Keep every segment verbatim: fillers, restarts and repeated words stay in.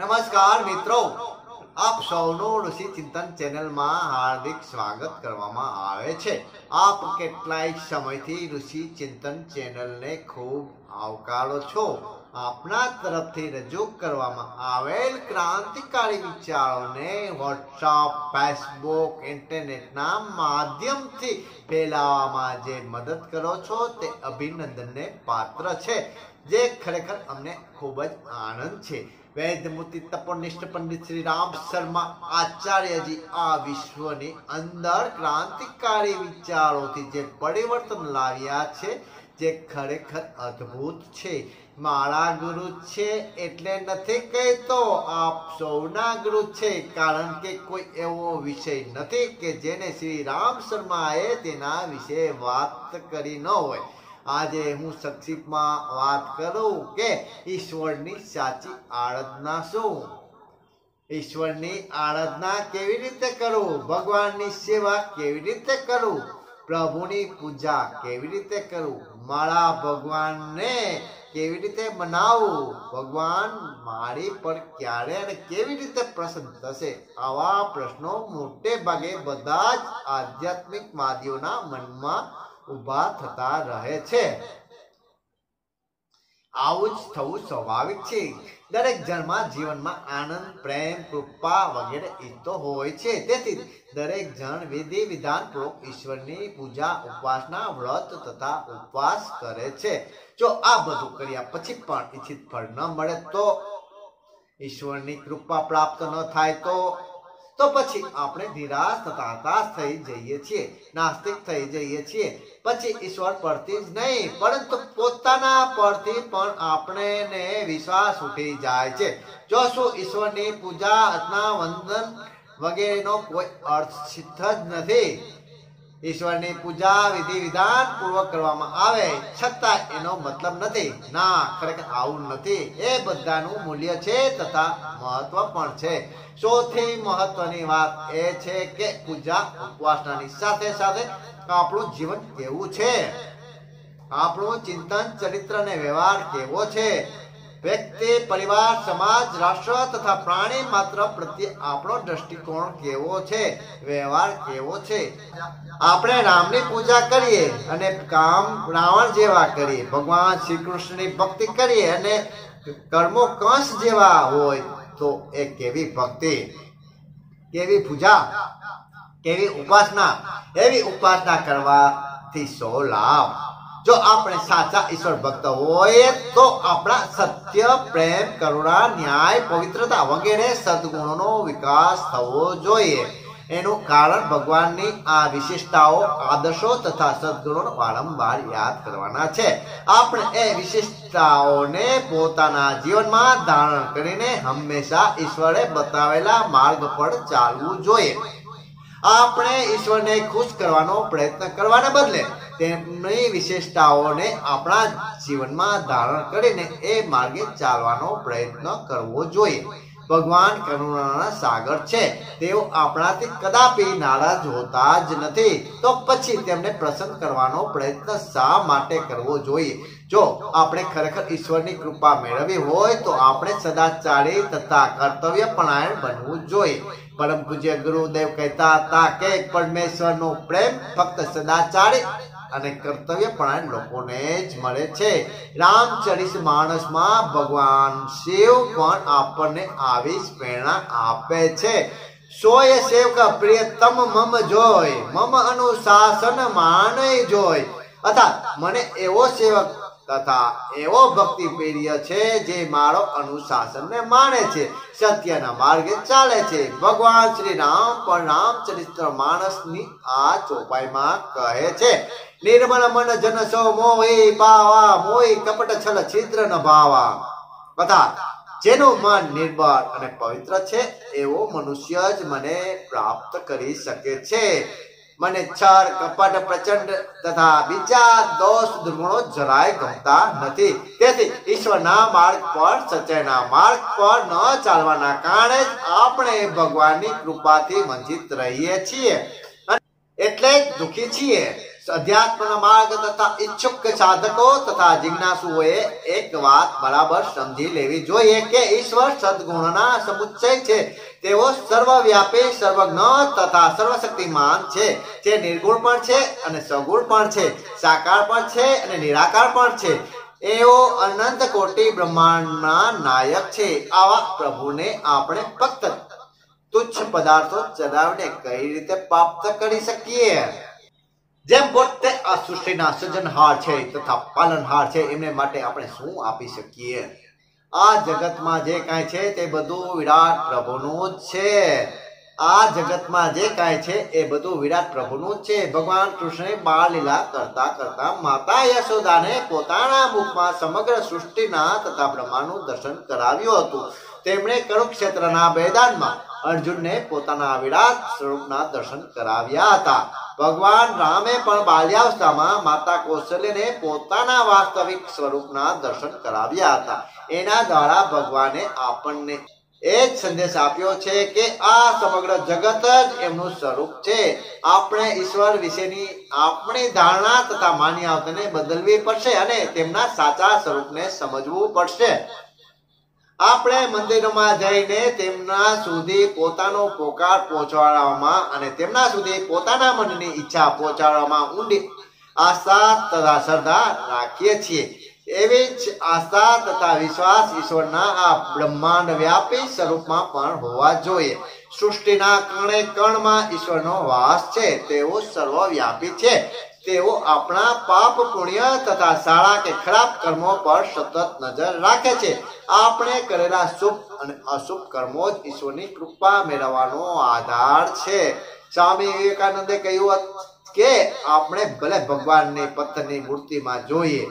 नमस्कार मित्रों, आप सौनो ऋषि चिंतन चैनल में हार्दिक स्वागत करवामां आवे छे। आप केटलाय समयथी ऋषि चिंतन चैनल ने खूब आवकारो छो। आपना तरफथी रजू करवामां आवेल क्रांतिकारी विचारोने व्हाट्सएप, फेसबुक, इंटरनेटना माध्यमथी फैलाववामां जे मदद करो छो ते अभिनंदनने पात्र छे, जे खरेखर अमने खूब ज आनंद छे। वैद्यमूर्ति तपोनिष्ठ पंडित श्री राम शर्मा आचार्य जी आ विश्वनी अंदर क्रांतिकारी विचारोथी जे परिवर्तन लाव्या छे, जे खरेखर अद्भुत छे। मारा गुरु छे एटले नथी कहेतो, आप सौना गुरु छे, कारण के कोई एवो विषय नथी के जेने श्री राम शर्माए तेना विषे वात करी न होय। आजे हूँ संक्षिप्त में बात करूं के ईश्वरनी साची आराधना शुं, ईश्वरनी आराधना केवी रीते करूं, भगवाननी सेवा केवी रीते करूं, प्रभुनी पूजा केवी रीते करूं, मारा भगवानने केवी रीते मनावुं, भगवान मारी पर क्यारे अने केवी रीते प्रसन्न थशे, आवा प्रश्नों मोटे भागे बधा ज आध्यात्मिक वादीओना मनमा उभा थता रहे छे। आવું જ થવું સ્વાભાવિક છે। દરેક જણમાં જીવનમાં આનંદ, પ્રેમ, કૃપા વગેરે ઈચ્છતો હોય છે। તેથી દરેક જણ વિધિ વિધાન પૂર્વક ઈશ્વરની પૂજા, ઉપાસના, વ્રત તથા ઉપવાસ કરે છે। જો આ બધું કર્યા પછી પણ ઈચ્છિત ફળ ન મળે તો, ઈશ્વરની કૃપા પ્રાપ્ત ન થાય તો તો પછી આપણે નિરાશ તથા હતાશ થઈ જઈએ છીએ, નાસ્તિક થઈ જઈએ છીએ। પછી ઈશ્વર પરથી જ નહીં પરંતુ પોતાના પરથી પણ આપણને વિશ્વાસ ઉઠી જાય છે। જો શું ઈશ્વરની પૂજા, અર્ચના, વંદન વગેરેનો કોઈ અર્થ સિદ્ધ જ નથી। ઈશ્વરની પૂજા વિધિ વિધાન પૂર્વક કરવામાં આવે છતાં એનો મતલબ નથી। ના, ખરેખર આવું નથી। એ બધાનું મૂલ્ય છે તથા મહત્વ પણ છે। સૌથી મહત્વની વાત એ છે કે પૂજા ઉપવાસનાની સાથે સાથે આપણું જીવન કેવું છે, આપણું ચિંતન, ચરિત્ર અને વ્યવહાર કેવો છે, વ્યક્તિ, પરિવાર, સમાજ, રાષ્ટ્ર તથા પ્રાણી માત્ર પ્રત્યે આપણો દ્રષ્ટિકોણ કેવો છે, વ્યવહાર કેવો છે। આપણે રામની પૂજા કરીએ અને કામ રાવણ જેવા કરીએ, ભગવાન શ્રી કૃષ્ણની ભક્તિ કરીએ અને કર્મો કંસ જેવા હોય तो एक केवी भक्ति, केवी पूजा, केवी उपासना, एवी उपासना करवाथी सो लाभ। जो आपणे साचा ईश्वर भक्त होय तो आपणा सत्य, प्रेम, करुणा, न्याय, पवित्रता वगैरे सद्गुणोनो विकास थवो जोईए। एनु कारण भगवाननी आ विशिष्टताओ, आदर्शो तथा सद्गुणोनो वारंवार याद करवाना छे। आपणे ए विशिष्टताओने पोताना जीवनमां धारण करीने हमेशा ईश्वरे बतावेला मार्ग पर चालवुं जोईए। आपणे ईश्वरने खुश करवानो प्रयत्न करवाने बदले तेमनी विशेषताओने आपणा जीवनमां धारण करीने ए मार्गे चालवानो प्रयत्न करवो जोईए। भगवान करुणाना सागर छे, तेओ आपणाथी कदापि नाराज होता ज नथी, तो पछी तेमने प्रसन्न करवानो प्रयत्न शा माटे करवो जोईए। जो आपणे खरेखर ईश्वरनी कृपा मेळवी होय तो आपणे सदाचारी तथा कर्तव्यपरायण बनवुं जोईए। परम पूज्य गुरुदेव कहता हता के परमेश्वरनो प्रेम फक्त सदाचारी અને કર્તવ્યપરાયણ લોકોને જ મળે છે। રામચરિત માનસમાં ભગવાન શિવ પણ આપણને આવી જ પ્રેરણા આપે છે। સોય સેવક પ્રિયતમ મમ જોય, મમ અનુશાસન માને જોય। અર્થાત મને એવો સેવક તથા એવો ભક્તિ પ્રિય છે જે મારો અનુશાસનને માને છે, સત્યના માર્ગે ચાલે છે। ભગવાન શ્રી રામ પણ રામચરિત માનસની આ ચોપાઈમાં કહે છે, निर्मल मन जन सो मोहि पावा, मोहि कपट छल छिद्र न भावा। अर्थात जेनु मन निर्मल अने पवित्र छे एवो मनुष्य ज मने प्राप्त करी सके छे। मने छल, कपट, प्रचंड तथा बीजा दोष दुर्गुणो જરાય ગમતા નથી। તેથી ઈશ્વરના માર્ગ પર, સચ્ચાઈના માર્ગ પર ન ચાલવાના કારણે આપણે ભગવાનની કૃપાથી વંચિત રહીએ છીએ એટલે જ દુઃખી છીએ। અધ્યાત્મના માર્ગ તથા ઈચ્છુક સાધકો તથા જિજ્ઞાસુઓએ એક વાત બરાબર સમજી લેવી જોઈએ કે ઈશ્વર સદગુણના સમુચ્ચય છે. તેઓ સર્વવ્યાપી, સર્વજ્ઞ તથા સર્વશક્તિમાન છે, જે નિર્ગુણ પણ છે અને સગુણ પણ છે, સાકાર પણ છે અને નિરાકાર પણ છે. એઓ અનંત કોટી બ્રહ્માંડના નાયક છે. આવા પ્રભુને આપણે ફક્ત તુચ્છ પદાર્થો ચડાવીને કઈ રીતે પ્રાપ્ત કરી શકીએ? જેમ પોતે આ સૃષ્ટિના સર્જનહાર છે તથા પાલનહાર છે, એમને માટે આપણે શું આપી શકીએ? આ જગતમાં જે કાંઈ છે તે બધું વિરાટ પ્રભુનું જ છે. આ જગતમાં જે કાંઈ છે એ બધું વિરાટ પ્રભુનું જ છે. ભગવાન કૃષ્ણે બાળ લીલા કરતા કરતા માતા યશોદાને પોતાના મુખમાં સમગ્ર સૃષ્ટિના તથા બ્રહ્માંડનું દર્શન કરાવ્યું હતું. તેમણે કરુક્ષેત્રના મેદાનમાં અર્જુનને પોતાના વિરાટ સ્વરૂપના દર્શન કરાવ્યા હતા. ભગવાન રામે પણ બાલ્યાવસ્થામાં માતા કૌશલ્યને પોતાના વાસ્તવિક સ્વરૂપના દર્શન કરાવ્યા હતા. એના દ્વારા ભગવાને આપણને એ જ સંદેશ આપ્યો છે કે આ સમગ્ર જગત જ એમનું સ્વરૂપ છે. આપણે ઈશ્વર વિશેની આપણી ધારણા તથા માન્યતાને બદલવી પડશે અને તેમના સાચા સ્વરૂપને સમજવું પડશે. આપણે મંદિરોમાં જઈને તેમના સુધી પોતાનો પોકાર પહોંચાડવામાં અને તેમના સુધી પોતાના મનની ઈચ્છા પહોંચાડવામાં ઊંડી આસ્થા તથા શ્રદ્ધા રાખીએ છીએ. એવી જ આસ્થા તથા વિશ્વાસ ઈશ્વરના આ બ્રહ્માંડ વ્યાપી સ્વરૂપમાં પણ હોવા જોઈએ. સૃષ્ટિના કણે કણમાં ઈશ્વરનો વાસ છે. તેઓ સર્વવ્યાપી છે. તેઓ આપણા પાપ પુણ્ય તથા સારા કે ખરાબ કર્મો પર સતત નજર રાખે છે. આપણે કરેલા શુભ અને અશુભ કર્મો જ ઈશ્વરની કૃપા મેળવવાનો આધાર છે. સ્વામી વિવેકાનંદે કહ્યું કે આપણે ભલે ભગવાનની પથ્થરની મૂર્તિમાં જોઈએ,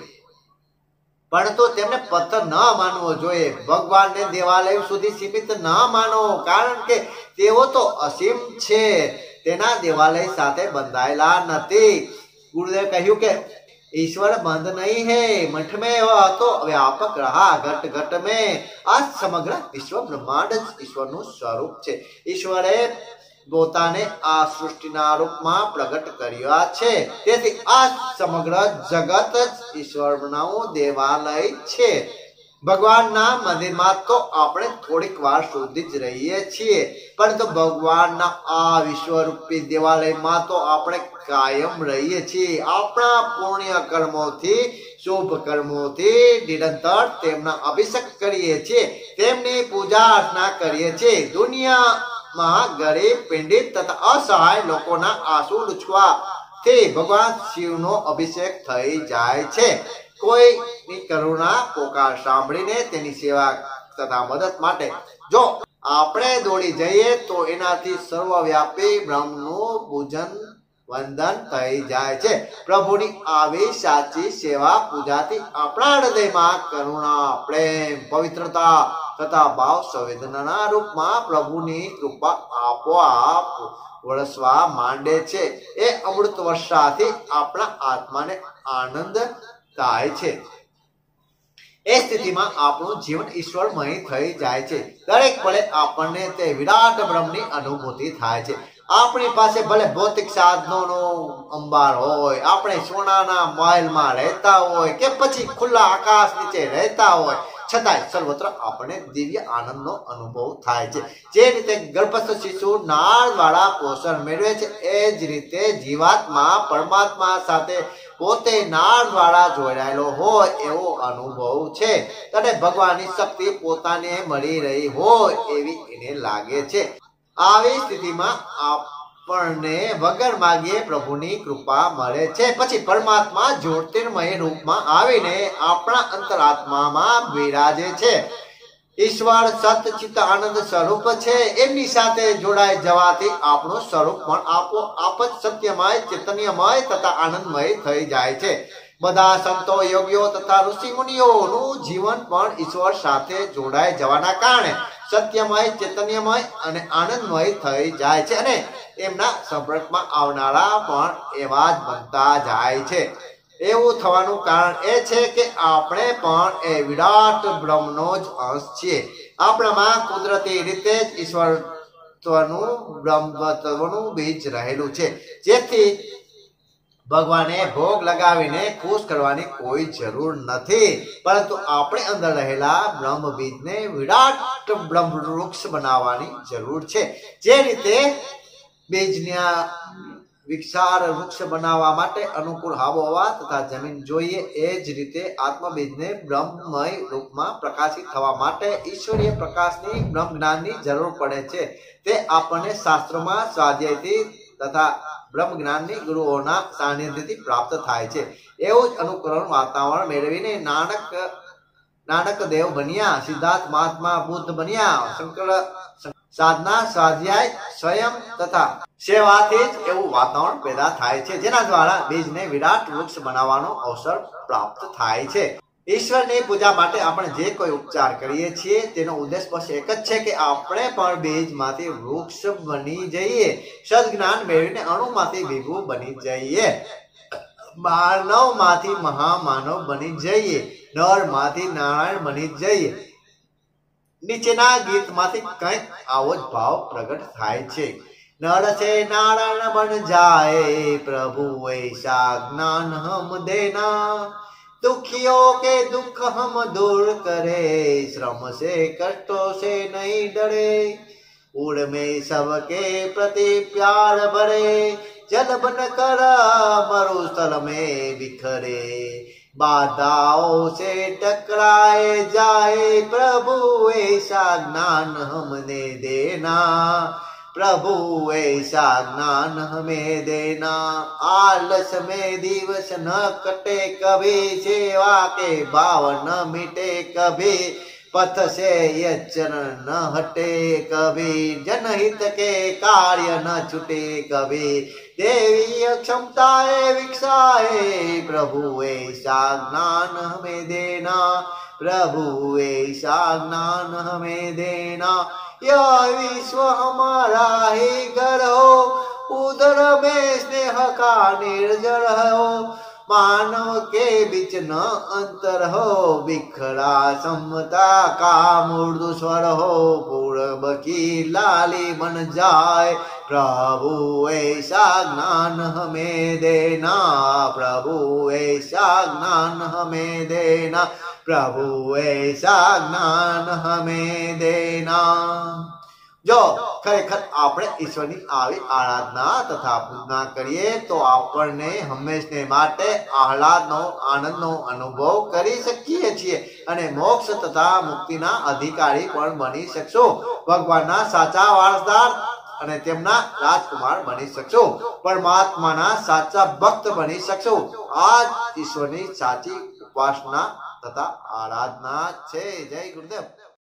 પરંતુ તેમને પથ્થર ન માનવો જોઈએ. ભગવાનને દેવાલય સુધી સીમિત ન માનો, કારણ કે તેઓ તો અસીમ છે. તેના દેવાલય સાથે બંધાયેલા નથી. ગુરુદેવ કહ્યું કે ईश्वर बंद नहीं है, मठ में वह तो व्यापक रहा घट घट में. આ સમગ્ર વિશ્વ બ્રહ્માંડ જ ઈશ્વરનું સ્વરૂપ છે. ઈશ્વરે પોતાને આ સૃષ્ટિના રૂપમાં પ્રગટ કર્યા છે. તેથી આ સમગ્ર જગત જ ઈશ્વરનું દેવાલય છે. ભગવાનના મંદિરમાં તો આપણે થોડીક વાર સુધી જ રહીએ છીએ, પરંતુ ભગવાનના આ વિશ્વરૂપી દેવાલયમાં તો આપણે કાયમ રહીએ છીએ. આપણા પુણ્ય કર્મોથી, શુભ કર્મોથી નિરંતર તેમના અભિષેક કરીએ છીએ, તેમની પૂજા અર્ચના કરીએ છીએ. દુનિયામાં ગરીબ, પીડિત તથા અસહાય લોકોના આંસુ લૂછવાથી ભગવાન શિવનો અભિષેક થઈ જાય છે. કોઈની કરુણા પોકાર સાંભળીને તેની સેવા તથા મદદ માટે જો આપણે દોડી જઈએ તો એનાથી સર્વવ્યાપી બ્રહ્મનું પૂજન વંદન થઈ જાય છે. પ્રભુની આવી સાચી સેવા પૂજાથી આપણા હૃદયમાં કરુણા, પ્રેમ, પવિત્રતા તથા ભાવ સંવેદનાના રૂપમાં પ્રભુની કૃપા આપોઆપ વરસવા માંડે છે. એ અમૃત વર્ષાથી આપણા આત્માને આનંદ થાય છે. એ સ્થિતિમાં આપણું જીવન ઈશ્વરમય થઈ જાય છે. દરેક પળે આપણને તે વિરાટ બ્રહ્મની અનુભૂતિ થાય છે. આપણી પાસે ભલે ભૌતિક સાધનોનો અંબાર હોય, આપણે સોનાના મહેલમાં રહેતા હોય કે પછી ખુલ્લા આકાશ નીચે રહેતા હોય, છતાંય સર્વત્ર આપણને દિવ્ય આનંદનો અનુભવ થાય છે. જે રીતે ગર્ભસ્થ શિશુ નાળ દ્વારા પોષણ મેળવે છે, એ જ રીતે જીવાત્મા પરમાત્મા સાથે પોતે નાળ દ્વારા જોડાયેલો હોય એવો અનુભવ છે. અને ભગવાનની શક્તિ પોતાને મળી રહી હોય એવી એને લાગે છે. આવી સ્થિતિમાં આપણને વગર માગીએ પ્રભુની કૃપા મળે છે. પછી પરમાત્મા જ્યોતિર્મય રૂપમાં આવીને આપણા અંતરાત્મામાં બિરાજે છે. ઈશ્વર સતચિત્ત આનંદ સ્વરૂપ છે. એમની સાથે જોડાઈ જવાથી આપણું સ્વરૂપ પણ આપો આપ જ સત્યમય, ચૈતન્યમય તથા આનંદમય થઈ જાય છે. બધા સંતો, યોગીઓ તથા ઋષિ મુનિઓનું જીવન પણ ઈશ્વર સાથે જોડાઈ જવાના કારણે સત્યમય, ચૈતન્યમય અને આનંદમય થઈ જાય છે. અને એમના સંપર્કમાં આવનારા પણ એવા જ બનતા જાય છે. એવું થવાનું કારણ એ છે કે આપણે પણ એ વિરાટ બ્રહ્મનો જ અંશ છીએ. આપણામાં કુદરતી રીતે જ ઈશ્વરત્વનું બ્રહ્મત્વનું બીજ રહેલું છે. જેથી ભગવાને ભોગ લગાવીને ખુશ કરવાની કોઈ જરૂર નથી, પરંતુ આપણે અંદર રહેલા બ્રહ્મ બીજને વિરાટ બ્રહ્મ વૃક્ષ બનાવવાની જરૂર છે. જે રીતે બીજના વિકસાર વૃક્ષ બનાવવા માટે અનુકૂળ આબોહવા તથા જમીન જોઈએ, એ જ રીતે આત્મબીજને બ્રહ્મમય રૂપમાં પ્રકાશિત થવા માટે ઈશ્વરીય પ્રકાશની બ્રહ્મ જ્ઞાનની જરૂર પડે છે. તે આપણને શાસ્ત્રોમાં સ્વાધ્યાયથી તથા બ્રહ્મ જ્ઞાનની ગુરુઓના સાનિધ્યથી પ્રાપ્ત થાય છે. એવું જ અનુકરણ વાતાવરણ મેળવીને નાનક નાનક દેવ બન્યા, સિદ્ધાર્થ મહાત્મા બુદ્ધ બન્યા. શંકર સાધના સ્વાધ્યાય સ્વયં તથા સેવાથી જ એવું વાતાવરણ પેદા થાય છે, જેના દ્વારા બીજને વિરાટ વૃક્ષ બનાવવાનો અવસર પ્રાપ્ત થાય છે. ઈશ્વરની પૂજા માટે આપણે જે કોઈ ઉપચાર કરીએ છીએ તેનો ઉદ્દેશ બસ એક જ છે કે આપણે પણ બીજમાંથી વૃક્ષ બની જઈએ, સદજ્ઞાન મેળવીને અણુમાંથી વિભુ બની જઈએ, માનવમાંથી મહામાનવ બની જઈએ, નરમાંથી નારાયણ બની જઈએ. નીચેના ગીતમાંથી કંઈક આવો જ ભાવ પ્રગટ થાય છે. नर से नारायण बन जाए, प्रभु ऐसा ज्ञान हम देना, दुखियों के दुख हम दूर करे, श्रम से कष्टों से नहीं डरे, उड़ में सबके प्रति प्यार भरे, जल बन कर मरुस्थल में बिखरे, बाधाओं से टकराए जाए, प्रभु ऐसा ज्ञान हमने देना, प्रभु ऐसा ज्ञान हमें देना. आलस में दिवस न कटे कभी, सेवा के भाव न मिटे कभी, पथ से ये चरण न हटे कभी, जनहित के कार्य न छूटे कभी, देवी क्षमताएं विकसाए, प्रभु ऐसा ज्ञान हमें देना, प्रभु ऐसा ज्ञान हमें देना. यह विश्व हमारा ही घर हो, उधर में स्नेह का निर्जर हो, मानव के बीच न अंतर हो, बिखरा समता का मृदु स्वर हो, पूर्व की लाली बन जाए, प्रभु ऐसा ज्ञान हमें देना, प्रभु ऐसा ज्ञान हमें देना, प्रभु ऐसा ज्ञान हमें देना. જો ખરેખર આપણે ઈશ્વરની આવી આરાધના તથા પૂજના કરીએ તો આપણને હંમેશને માટે આહલાદનો આનંદનો અનુભવ કરી શકીએ છીએ અને મોક્ષ તથા મુક્તિના અધિકારી પણ બની શકશું, ભગવાનના સાચા વારસદાર અને તેમના રાજકુમાર બની શકશું, પરમાત્માના સાચા ભક્ત બની શકશું. આ ઈશ્વરની સાચી ઉપાસના તથા આરાધના છે. જય ગુરુદેવ.